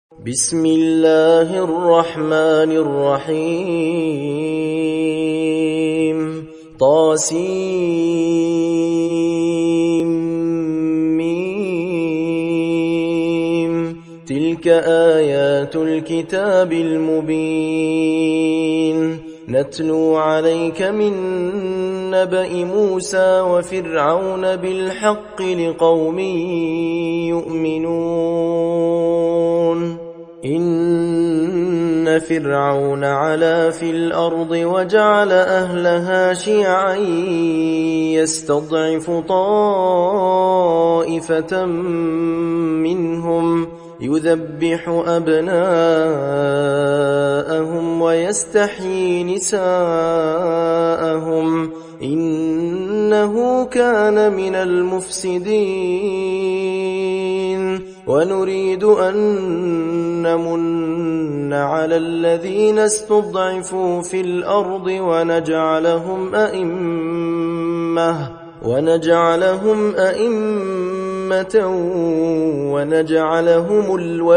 بسم الله الرحمن الرحيم طاسيم تلك آيات الكتاب المبين نتلو عليك من نبأ موسى وفرعون بالحق لقوم يؤمنون إن فرعون علا في الأرض وجعل أهلها شيعا يستضعف طائفة منهم يذبح أبناءهم ويستحيي نساءهم إنه كان من المفسدين ونريد أن نمن على الذين استضعفوا في الأرض ونجعلهم أئمة ونجعلهم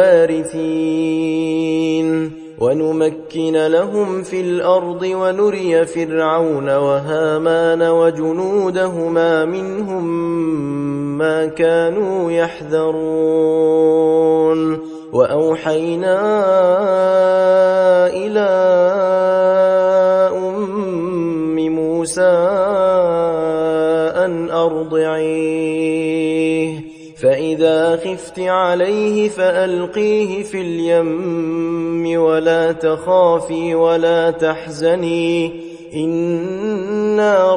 الوارثين ونمكن لهم في الأرض ونري فرعون وهامان وجنودهما منهم ما كانوا يحذرون وأوحينا إلى أم موسى أن أرضعيه فإذا خفت عليه فألقيه في اليم ولا تخافي ولا تحزني إنا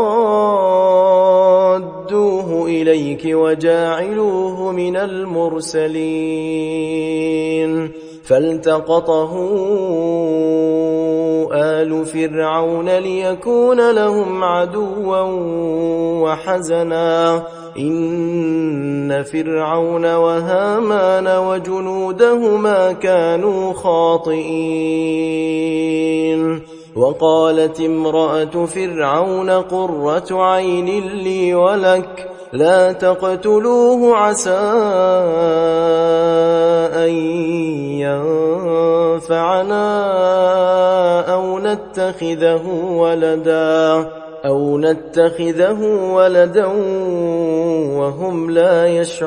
رادوه إليك وجاعلوه من المرسلين فالتقطه آل فرعون ليكون لهم عدوا وحزنا إن فرعون وهامان وجنودهما كانوا خاطئين وقالت امرأة فرعون قرة عين لي ولك لا تقتلوه عسى أن ينفعنا أو نتخذه ولدا وهم لا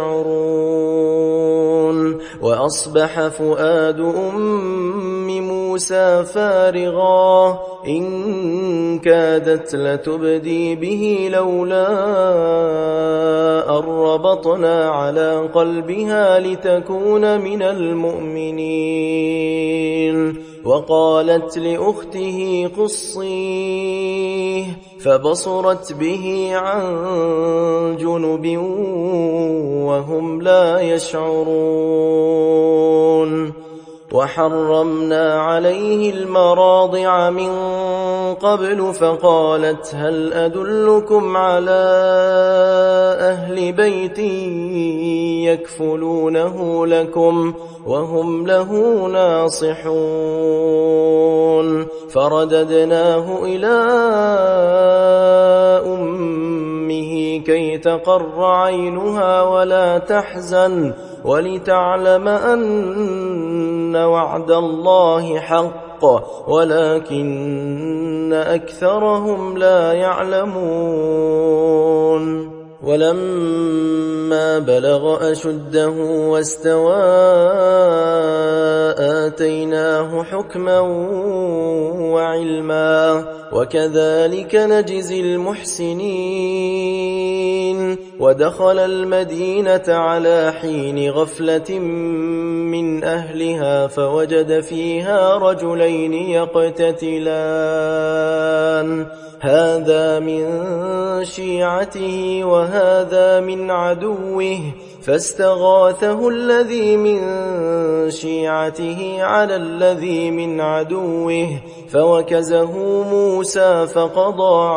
يشعرون وأصبح فؤاد أم موسى فارغا إن كادت لتبدي به لولا أن ربطنا على قلبها لتكون من المؤمنين وقالت لأخته قصيه فبصرت به عن جنب وهم لا يشعرون وحرمنا عليه المراضع من قبل فقالت هل أدلكم على أهل بيت يكفلونه لكم وهم له ناصحون فرددناه إلى أمه كي تقر عينها ولا تحزن ولتعلم أن وعد الله حق ولكن أكثرهم لا يعلمون ولما بلغ أشده واستوى آتيناه حكما وعلما وكذلك نجزي المحسنين ودخل المدينة على حين غفلة من أهلها فوجد فيها رجلين يقتتلان هذا من شيعته وهذا من عدوه فاستغاثه الذي من شيعته على الذي من عدوه فوكزه موسى فقضى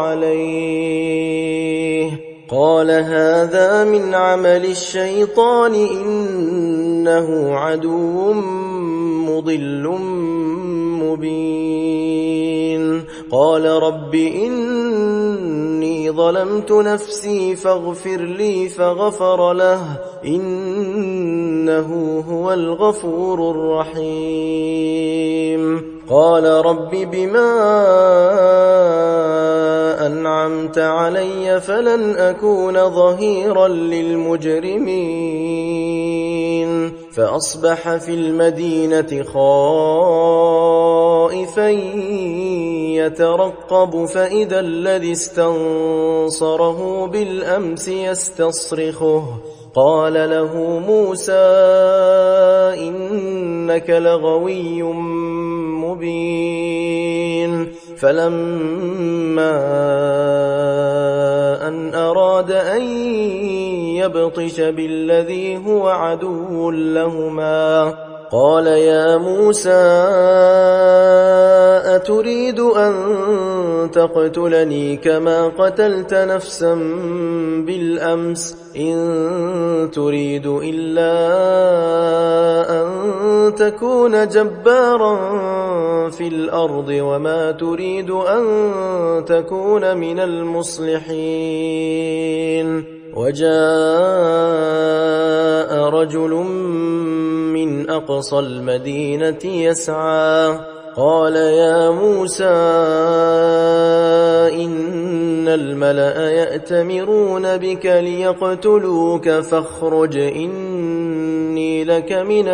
عليه قال هذا من عمل الشيطان إنه إنه عدو مضل مبين. قال رب إني ظلمت نفسي فاغفر لي فغفر له إنه هو الغفور الرحيم. قال رب بما أنعمت علي فلن أكون ظهيرا للمجرمين. فأصبح في المدينة خائفا يترقب فإذا الذي استنصره بالأمس يستصرخه. قال له موسى إنك لغوي مبين. فلما أن أراد أن يبطش بالذي هو عدو لهما قال يا موسى أتريد أن تقتلني كما قتلت نفسا بالأمس إن تريد إلا أن تكون جبارا في الأرض وما تريد أن تكون من المصلحين. وجاء رجل من أقصى المدينة يسعى قال يا موسى إن الملأ يأتمرون بك ليقتلوك فاخرج إني لك من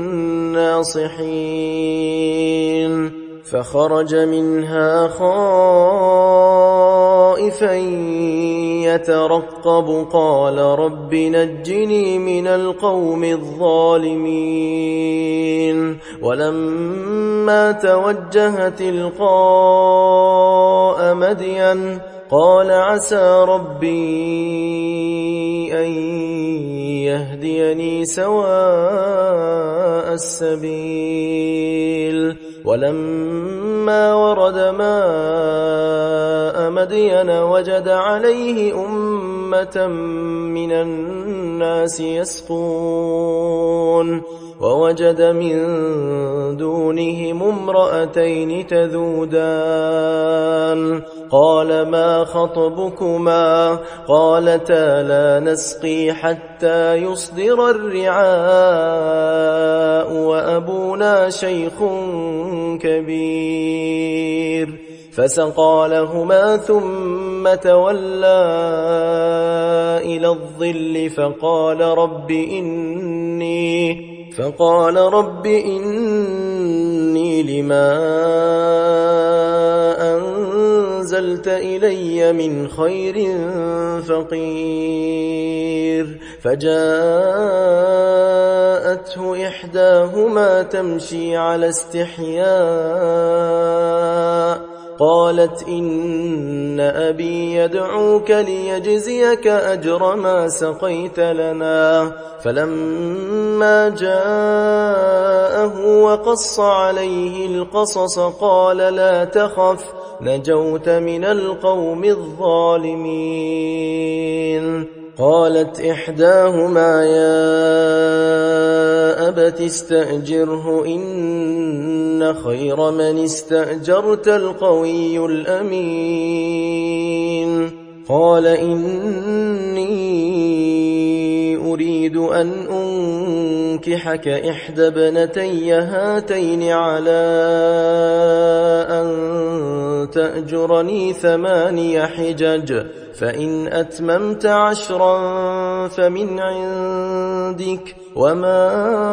الناصحين. فخرج منها خائفا يترقب قال رب نجني من القوم الظالمين. ولما توجه تلقاء مدين قال عسى ربي أن يهديني سواء السبيل. ولما ورد ماء مدين وجد عليه أمة من الناس يسقون ووجد من دونهم امرأتين تذودان قال ما خطبكما قالتا لا نسقي حتى يصدر الرعاء وأبونا شيخ كبير. فسقى لهما ثم تولى إلى الظل فقال رب إني لما أنزلت إلي من خير فقير. فجاءته إحداهما تمشي على استحياء قالت إن أبي يدعوك ليجزيك أجر ما سقيت لنا. فلما جاءه وقص عليه القصص قال لا تخف نجوت من القوم الظالمين. قالت إحداهما يا أبت استأجره إن خير من استأجرت القوي الأمين. قال إني أريد أن أنكحك إحدى ابنتي هاتين على أن تأجرني 8 حجج فإن أتممت 10 فمن عندك وما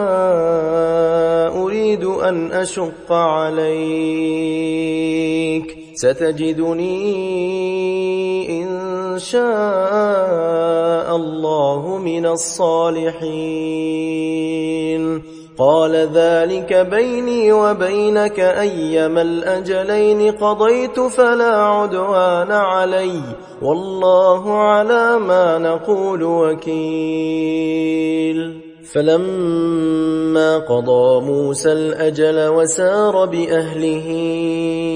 أريد أن أشق عليك ستجدني إن شاء الله من الصالحين. قال ذلك بيني وبينك أيما الأجلين قضيت فلا عدوان علي والله على ما نقول وكيل. فلما قضى موسى الأجل وسار بأهله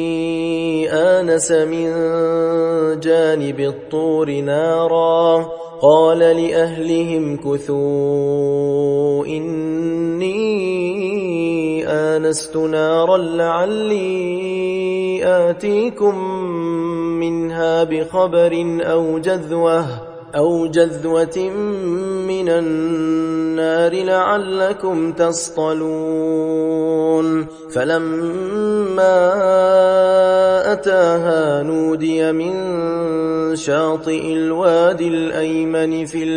آنس من جانب الطور نارا قال لأهلهم كثوا إني آنست نارا لعلي آتيكم منها بخبر أو جذوة من النار لعلكم تصطلون فلما أتاها نودي من شاطئ الوادي الأيمن في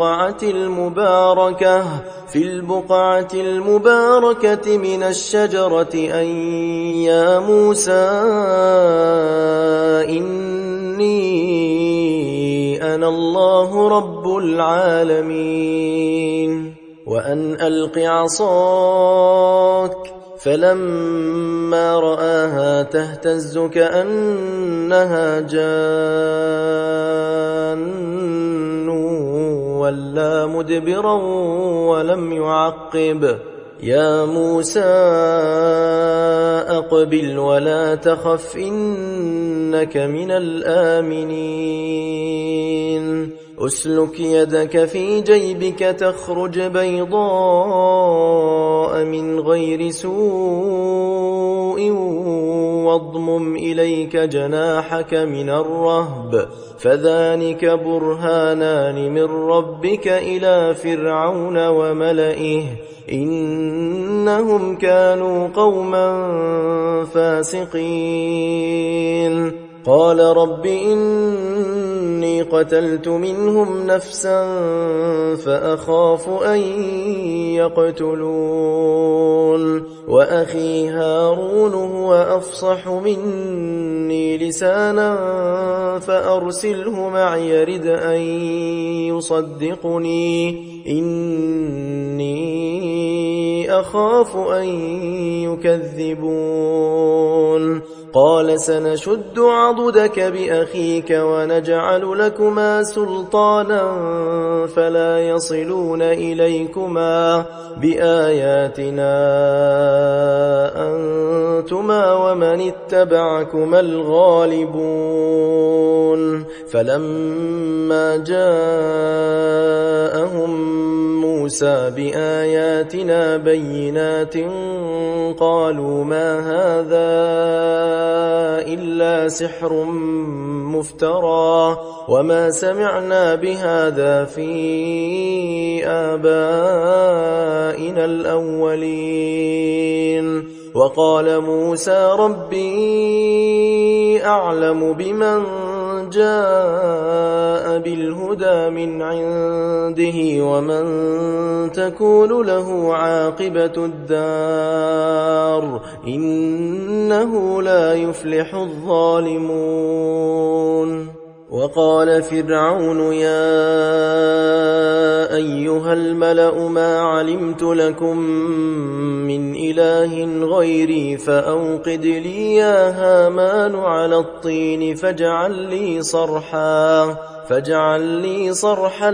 البقعة المباركة من الشجرة أن يا موسى إني أنا الله رب العالمين وأن ألق عصاك فلما رآها تهتز كأنها جان ولا مدبرا ولم يعقب يا موسى أقبل ولا تخف إنك من الآمنين أسلك يدك في جيبك تخرج بيضاء من غير سوء واضمم إليك جناحك من الرهب فذلك برهانان من ربك إلى فرعون وملئه إنهم كانوا قوما فاسقين قال رب إني قتلت منهم نفسا فأخاف أن يقتلون وأخي هارون هو أفصح مني لسانا فأرسله معي يرد أن يصدقني إني أخاف أن يكذبون قال سنشد عضدك بأخيك ونجعل لكما سلطانا فلا يصلون إليكما بآياتنا أنتما ومن اتبعكما الغالبون فلما جاءهم موسى بآياتنا بينات قالوا ما هذا إلا سحر مفترى وما سمعنا بهذا في آبائنا الأولين وقال موسى ربي أعلم بمن جاء بالهدى من عنده ومن تكون له عاقبة الدار إنه لا يفلح الظالمون وقال فرعون يا أيها الملأ ما علمت لكم من إله غيري فأوقد لي يا هامان على الطين فاجعل لي صرحا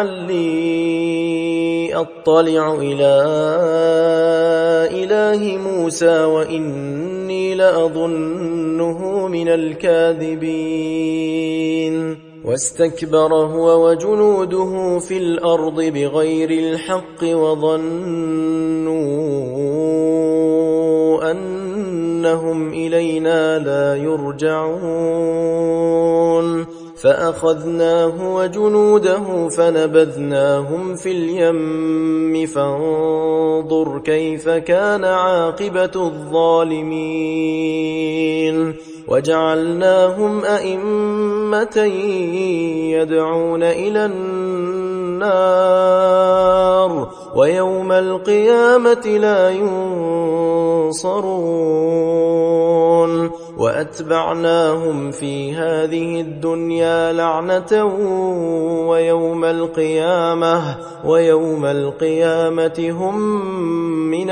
لعلي أطلع إلى إله موسى وإني لأظنه من الكاذبين واستكبر هو وجنوده في الأرض بغير الحق وظنوا أنهم إلينا لا يرجعون فأخذناه وجنوده فنبذناهم في اليم فانظر كيف كان عاقبة الظالمين وجعلناهم أئمة يدعون إلى النار ويوم القيامة لا ينصرون وأتبعناهم في هذه الدنيا لعنة ويوم القيامة هم من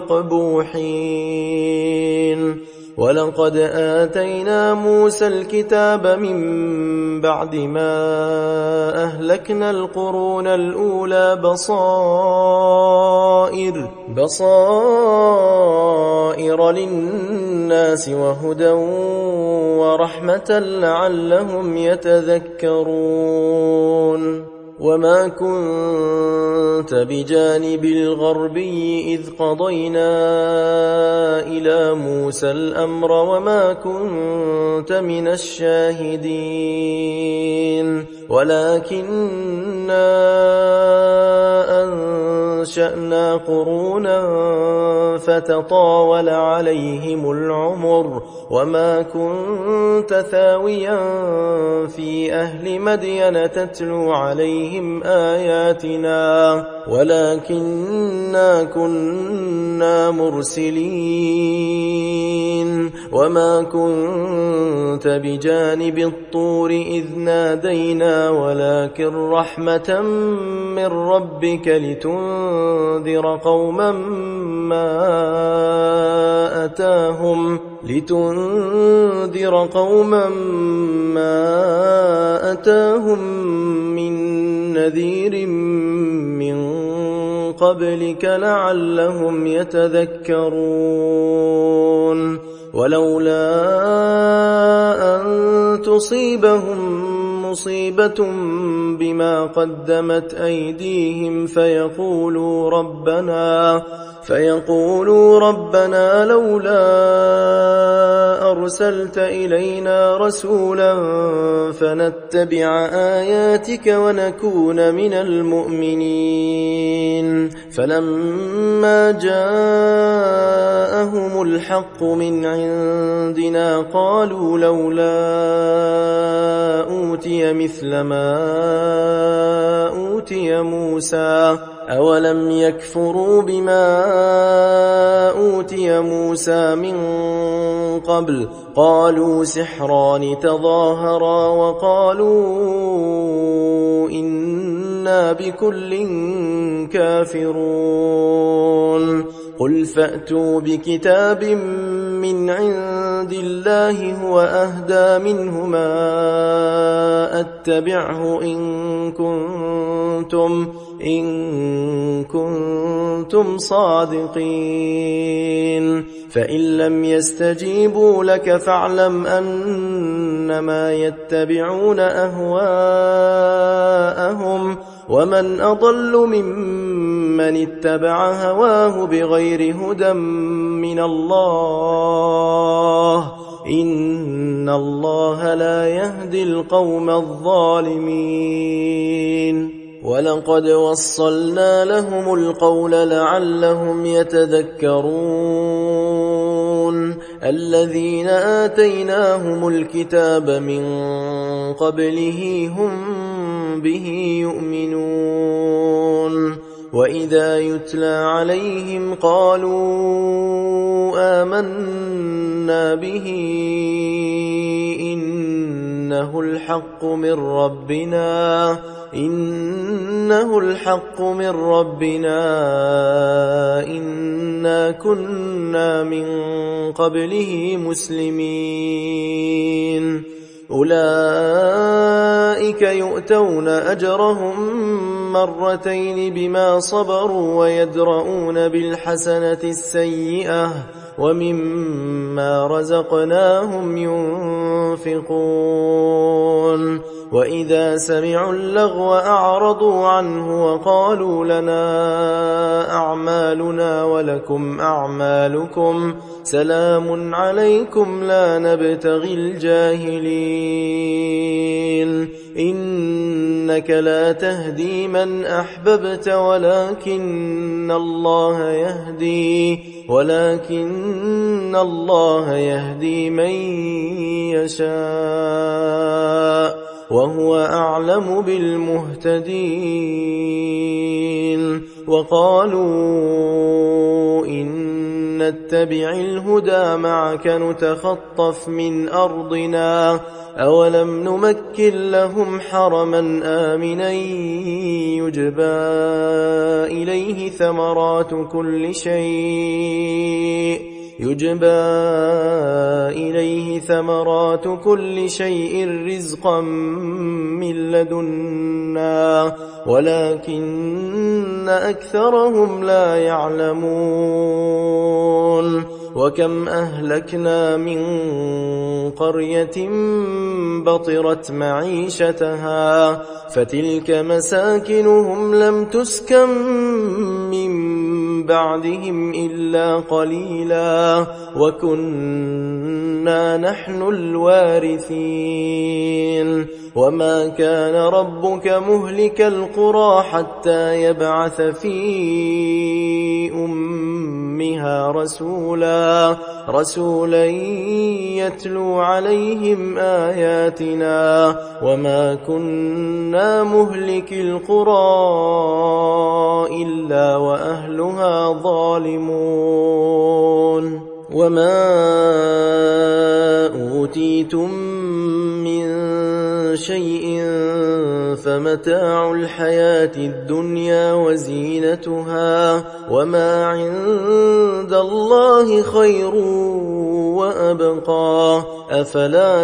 المقبوحين ولقد آتينا موسى الكتاب من بعد ما أهلكنا القرون الأولى بصائر للناس وهدى ورحمة لعلهم يتذكرون وما كنت بجانب الغربي إذ قضينا إلى موسى الأمر وما كنت من الشاهدين ولكننا أنشأنا قرونا فتطاول عليهم العمر وما كنت ثاويا في أهل مدين تتلو عليهم آياتنا ولكننا كنا مرسلين وما كنت بجانب الطور إذ نادينا ولكن رحمة من ربك لتنذر قوما ما أتاهم من نذير من قبلك لعلهم يتذكرون ولولا أن تصيبهم مصيبة بما قدمت أيديهم فيقولوا ربنا لولا أرسلت إلينا رسولا فنتبع آياتك ونكون من المؤمنين فلما جاءهم الحق من عندنا قالوا لولا أوتي مثل ما أوتي موسى أولم يكفروا بما أوتي موسى من قبل قالوا سحران تظاهرا وقالوا إنا بكل كافرون قل فأتوا بكتاب من عند الله هو أهدى منهما أتبعه إن كنتم صادقين فإن لم يستجيبوا لك فاعلم أنما يتبعون أهواءهم ومن أضل ممن اتبع هواه بغير هدى من الله إن الله لا يهدي القوم الظالمين ولقد وصلنا لهم القول لعلهم يتذكرون الذين آتيناهم الكتاب من قبله هم به يؤمنون وإذا يتلى عليهم قالوا آمنا به إنه الحق من ربنا إنا كنا من قبله مسلمين أولئك يؤتون أجرهم مرتين بما صبروا ويدرؤون بالحسنة السيئة ومما رزقناهم ينفقون وإذا سمعوا اللغو أعرضوا عنه وقالوا لنا أعمالنا ولكم أعمالكم سلام عليكم لا نبتغي الجاهلين إنك لا تهدي من أحببت ولكن الله يهدي من يشاء وهو أعلم بالمهتدين وقالوا إن نتبع الهدى معك نتخطف من أرضنا أولم نمكن لهم حرما آمنا يجبى إليه ثمرات كل شيء رزقا من لدنا ولكن أكثرهم لا يعلمون وكم أهلكنا من قرية بطرت معيشتها فتلك مساكنهم لم تسكن من بعدهم إلا قليلا وكنا نحن الوارثين وما كان ربك مهلك القرى حتى يبعث في أمها رسولا يتلو عليهم آياتنا وما كنا مهلك القرى إلا وأهلها ظالمون وما أوتيتم من شيء فمتاع الحياة الدنيا وزينتها وما عند الله خير وأبقى أفلا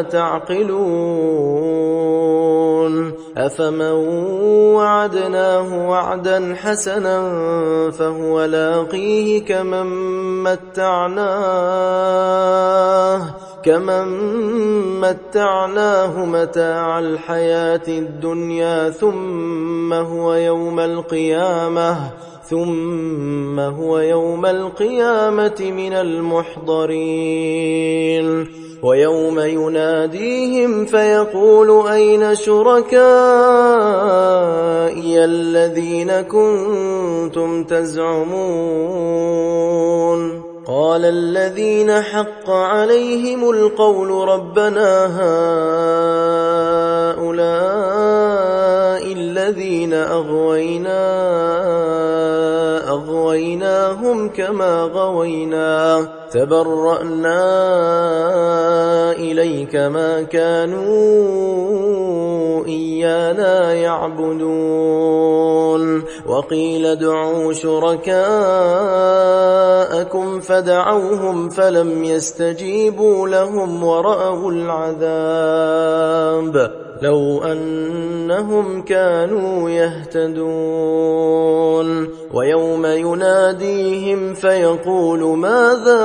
تعقلون أفمن وعدناه وعدا حسنا فهو لاقيه كمن متعناه متاع الحياة الدنيا ثم هو يوم القيامة من المحضرين ويوم يناديهم فيقول أين شركائي الذين كنتم تزعمون قال الذين حق عليهم القول ربنا هؤلاء الذين أغويناهم كما غوينا تبرأنا إليك ما كانوا إيانا يعبدون وقيل ادعوا شركاءكم فدعوهم فلم يستجيبوا لهم ورأوا العذاب لو أنهم كانوا يهتدون ويوم يناديهم فيقول ماذا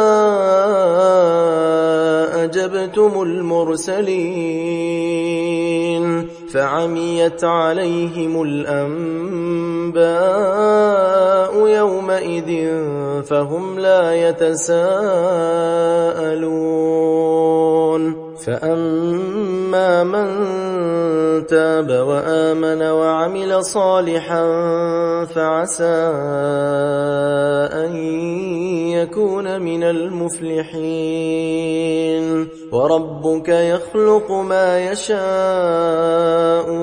أجبتم المرسلين فعميت عليهم الأنباء يومئذ فهم لا يتساءلون فأما من تاب وآمن وعمل صالحا فعسى أن يكون من المفلحين وربك يخلق ما يشاء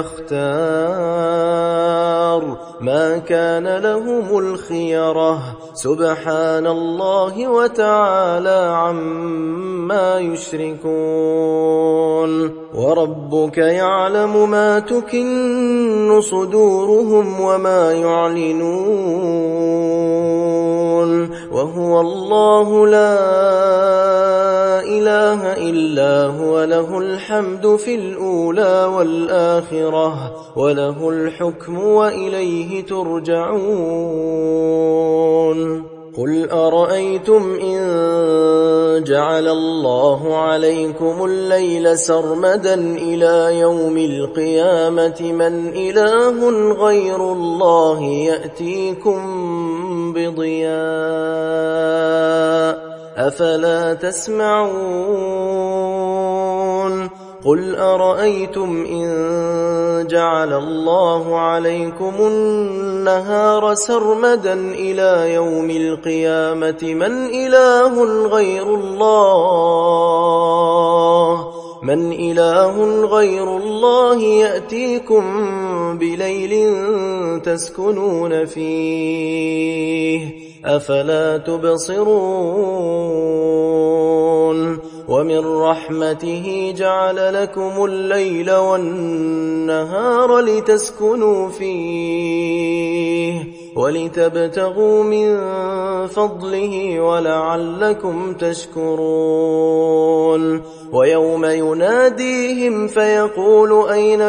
ويختار ما كان لهم الخيرة سبحان الله وتعالى عما يشركون وربك يعلم ما تكن صدورهم وما يعلنون وهو الله لا إله إلا هو له الحمد في الأولى والآخرة وله الحكم وإليه ترجعون قل أرأيتم إن جعل الله عليكم الليل سرمدا إلى يوم القيامة من إله غير الله يأتيكم بضياء أفلا تسمعون قل أرأيتم إن جعل الله عليكم النهار سرمدا إلى يوم القيامة من إله غير الله يأتيكم بليل تسكنون فيه أفلا تبصرون ومن رحمته جعل لكم الليل والنهار لتسكنوا فيه ولتبتغوا من فضله ولعلكم تشكرون ويوم يناديهم فيقول أين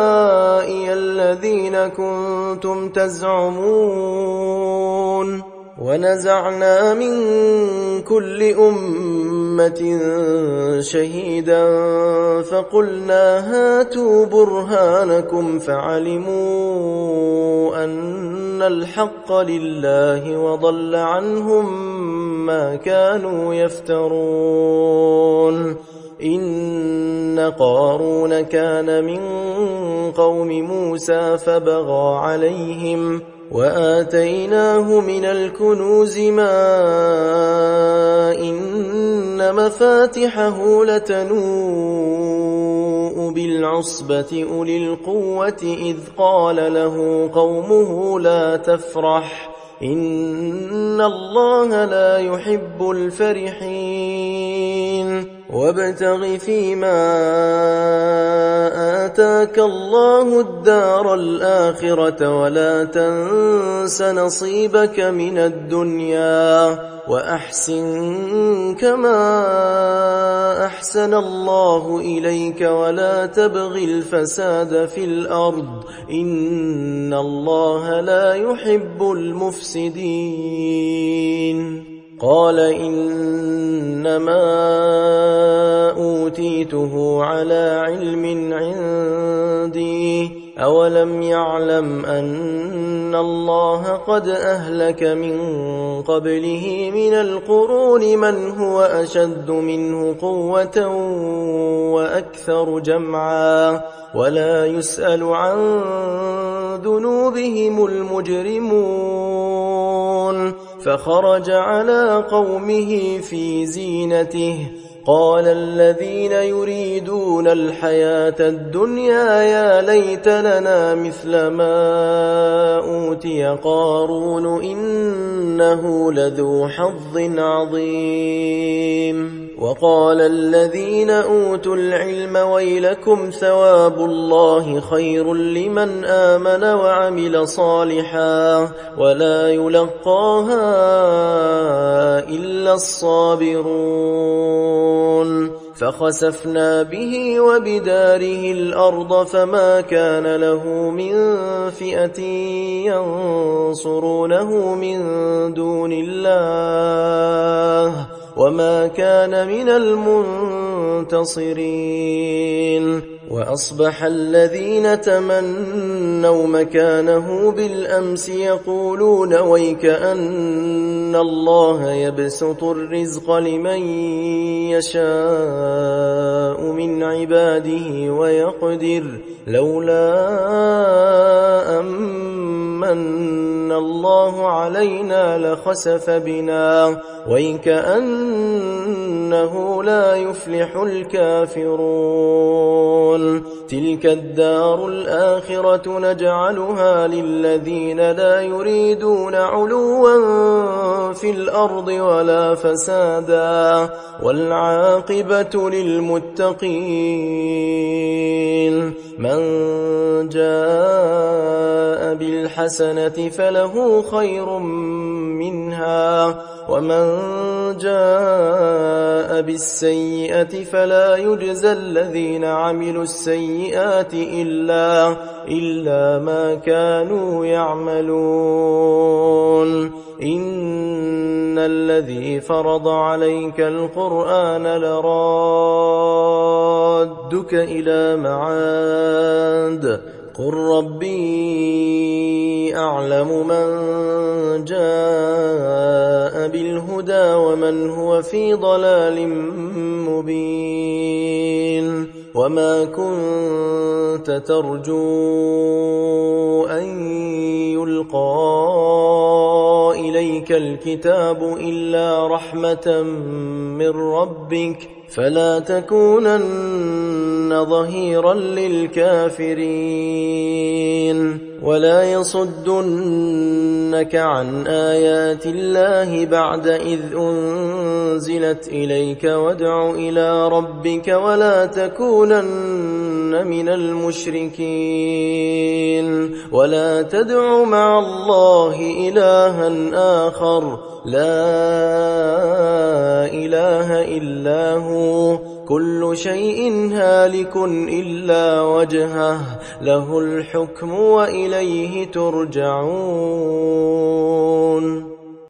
شركائي الذين كنتم تزعمون ونزعنا من كل أمة شهيدا فقلنا هاتوا برهانكم فعلموا أن الحق لله وضل عنهم ما كانوا يفترون إن قارون كان من قوم موسى فبغى عليهم وآتيناه من الكنوز ما إن مفاتحه لتنوء بالعصبة أولي القوة إذ قال له قومه لا تفرح إن الله لا يحب الفرحين وابتغ فيما آتاك الله الدار الآخرة ولا تنس نصيبك من الدنيا وأحسن كما أحسن الله إليك ولا تبغ الفساد في الأرض إن الله لا يحب المفسدين قال إنما أوتيته على علم عندي أولم يعلم أن الله قد أهلك من قبله من القرون من هو أشد منه قوة وأكثر جمعا ولا يسأل عن ذنوبهم المجرمون فخرج على قومه في زينته قال الذين يريدون الحياة الدنيا يا ليت لنا مثل ما أوتي قارون إنه لذو حظ عظيم وقال الذين أوتوا العلم ويلكم ثواب الله خير لمن آمن وعمل صالحا ولا يلقاها إلا الصابرون فخسفنا به وبداره الأرض فما كان له من فئة ينصرونه من دون الله وما كان من المنتصرين وأصبح الذين تمنوا مكانه بالأمس يقولون ويكأن الله يبسط الرزق لمن يشاء من عباده ويقدر لولا أمن الله علينا لخسف بنا ويكأنه لا يفلح الكافرون تلك الدار الآخرة نجعلها للذين لا يريدون علوا في الأرض ولا فسادا والعاقبة للمتقين من جاء بالحسنة فله خير منها ومن جاء بالسيئة فلا يجزى الذين عملوا السيئات إلا ما كانوا يعملون إن الذي فرض عليك القرآن لرادك إلى معاد قل ربي أعلم من جاء بالهدى ومن هو في ضلال مبين وما كنت ترجو أن يلقى إليك الكتاب إلا رحمة من ربك فلا تكونن ظهيرا للكافرين ولا يصدنك عن آيات الله بعد إذ أنزلت إليك وادع إلى ربك ولا تكونن من المشركين ولا تدع مع الله إلها آخر لا إله إلا هو كل شيء هالك إلا وجهه له الحكم وإليه ترجعون